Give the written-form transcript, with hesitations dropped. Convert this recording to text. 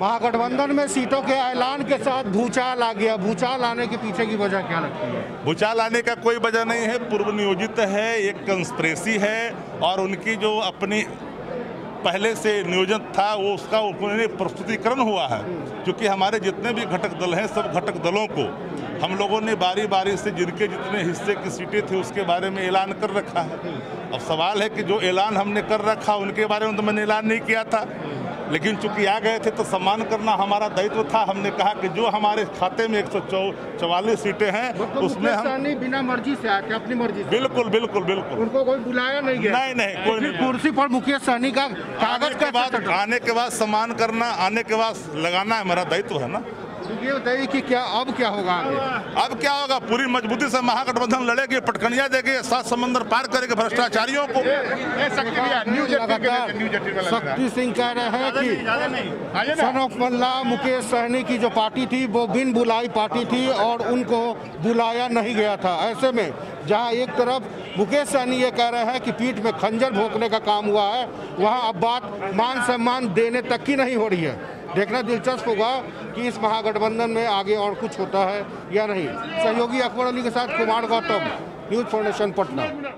महागठबंधन में सीटों के ऐलान के साथ भूचाल आ गया। भूचाल आने के पीछे की वजह क्या लगती है? भूचाल आने का कोई वजह नहीं है, पूर्व नियोजित है, एक कंस्पिरेसी है और उनकी जो अपनी पहले से नियोजन था वो उसका उन्हें प्रस्तुतिकरण हुआ है। क्योंकि हमारे जितने भी घटक दल हैं सब घटक दलों को हम लोगों ने बारी बारी से जिनके जितने हिस्से की सीटें थी उसके बारे में ऐलान कर रखा है। अब सवाल है कि जो ऐलान हमने कर रखा उनके बारे में तो मैंने ऐलान नहीं किया था, लेकिन चूंकि आ गए थे तो सम्मान करना हमारा दायित्व था। हमने कहा कि जो हमारे खाते में 144 सीटें हैं उसमें हम बिना मर्जी से आके अपनी मर्जी से। बिल्कुल बिल्कुल बिल्कुल, उनको कोई बुलाया नहीं गया? नहीं कोई नहीं। कुर्सी पर मुकेश सहनी का कागज के बाद आने के बाद सम्मान करना, आने के बाद लगाना हमारा दायित्व है ना। ये बताइए कि क्या अब क्या होगा आगे? अब क्या होगा? पूरी मजबूती से महागठबंधन लड़ेगी, पटकनिया देगी, 7 समंदर पार करेगी भ्रष्टाचारियों को। शक्ति सिंह कह रहे हैं कि सन ऑफ मल्ला मुकेश सहनी की जो पार्टी थी वो बिन बुलाई पार्टी थी और उनको बुलाया नहीं गया था। ऐसे में जहां एक तरफ मुकेश सहनी ये कह रहे हैं कि पीठ में खंजर भोंकने का काम हुआ है, वहां अब बात मान सम्मान देने तक की नहीं हो रही है। देखना दिलचस्प होगा कि इस महागठबंधन में आगे और कुछ होता है या नहीं। सहयोगी अकबर अली के साथ कुमार गौतम, न्यूज़ फाउंडेशन, पटना।